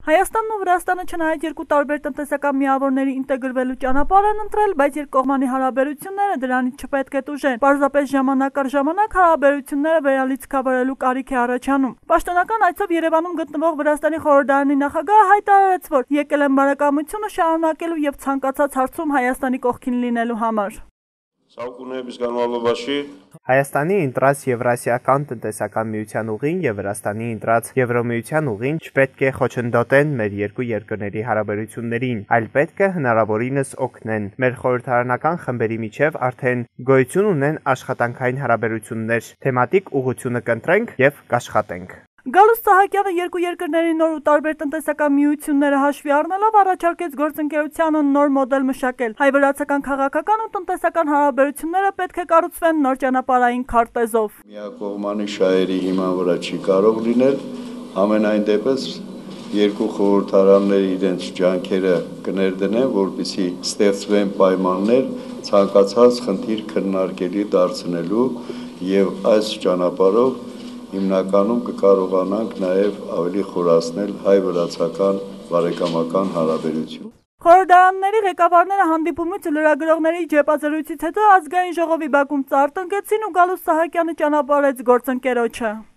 Հայաստանն ու Վրաստանը չնայած երկու տարբեր տնտեսական միավորների ինտեգրվելու ճանապարհ են ընտրել, բայց երկկողմանի հարաբերությունները դրանից չպետք է տուժեն։ Պարզապես ժամանակ առ ժամանակ հարաբերությունները վերալիցքավորելու կարիք է առաջանում։ Պաշտոնական այցով Երևանում գտնվող Վրաստանի խորհրդարանի նախագահը հայտարարեց, որ եկել են բարեկամությունը շարունակելու եւ ցանկացած հարցում Հայաստանի կողքին լինելու համար։ Հայաստանի ընտրած Եվրասիական տնտեսական միության ուղին եւ Վրաստանի ընտրած Եվրոմիության ուղին չպետք է խոչընդոտեն մեր երկու երկրների հարաբերություններին, այլ պետք է հնարավորինս օգնեն։ Մեր խորհրդարանական խմբերի միջև արդեն գոյություն ունեն աշխատանքային հարաբերություններ, թեմատիկ ուղղությունը կընտրենք եւ կաշխատենք։ Գալուստ Սահակյանը երկու երկրների նոր ու տարբեր տնտեսական միությունները հաշվի առնելով առաջարկեց գործընկերությանը նոր մոդել մշակել։ Հայ-վրացական քաղաքական ու տնտեսական հարաբերությունները պետք է կառուցվեն նոր ճանապարհային քարտեզով։ Միակողմանի շահերի հիման վրա չի կարող լինել, ամենայն դեպս երկու խորհրդարանները իրենց ջանքերը կներդնեն, որպեսզի ստեղծվեն պայմաններ ցանկացած խնդիր քննարկելի դարձնելու եւ այս ճանապարհով հիմնականում կկարողանանք նաև ավելի խորացնել հայ-վրացական բարեկամական հարաբերություն։ Խորհրդարանների ղեկավարները հանդիպումից ու լրագրողների ջեպազրույցից հետո ազգային ժողովի բակում ծառ տնկեցին ու Գալուստ Սահակյանը ճանապարհեց գործընկերոջը։